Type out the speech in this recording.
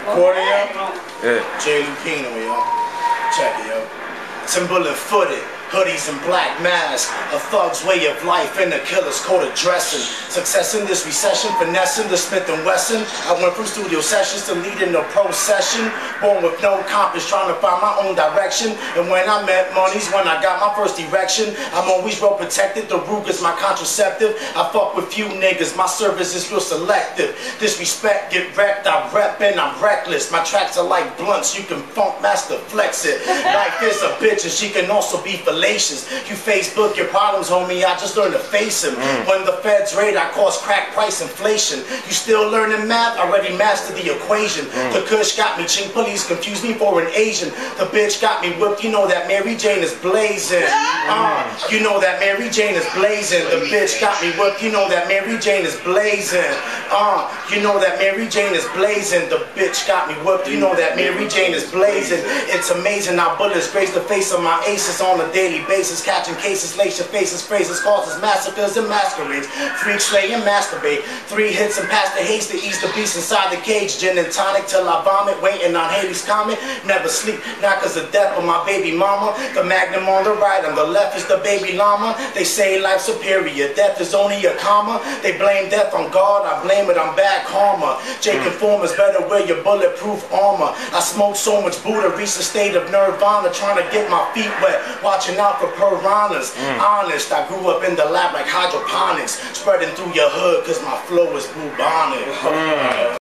Cordia? Yeah. Jay Lupino, yo. Check it, yo. Timberland footed, hoodies and black masks, a thug's way of life and a killer's code of dressing. Success in this recession, finessing the Smith & Wesson. I went from studio sessions to leading a procession. Born with no compass, trying to find my own direction. And when I met money's when I got my first erection. I'm always well protected, the Ruger's my contraceptive. I fuck with few niggas, my service is real selective. Disrespect, get wrecked, I rep and I'm reckless. My tracks are like blunts, you can funk master flex it. Life is a bitch and she can also be fallacious. You Facebook your problems, homie, I just learned to face them. When the feds raid, I cause crack price inflation. You still learning math? Already mastered the equation. The kush got me, ching police confused me for an Asian. The bitch got me whipped, you know that Mary Jane is blazing. You know that Mary Jane is blazing. The bitch got me whipped, you know that Mary Jane is blazing. You know that Mary Jane is blazing. The bitch got me whipped, you know that Mary Jane is blazing. It's amazing how bullets graze the face of my aces on a daily basis. Catching cases, lace your faces, phrases, causes massacres and masquerades. Freak, slay, and masturbate. 3 hits and pass the haste to ease the beast inside the cage. Gin and tonic till I vomit, waiting on Haley's comment. Never sleep, not cause of death of my baby mama. The magnum on the right, on the left is the baby llama. They say life's superior, death is only a comma. They blame death on God, I blame it on bad karma. Jake Informers better wear your bulletproof armor. I smoke so much Buddha, reach the state of nirvana, trying to get my feet wet, watching out for piranhas. Honest, I grew up in the lab like hydroponics, spreading through your hood cause my flow is bubonic.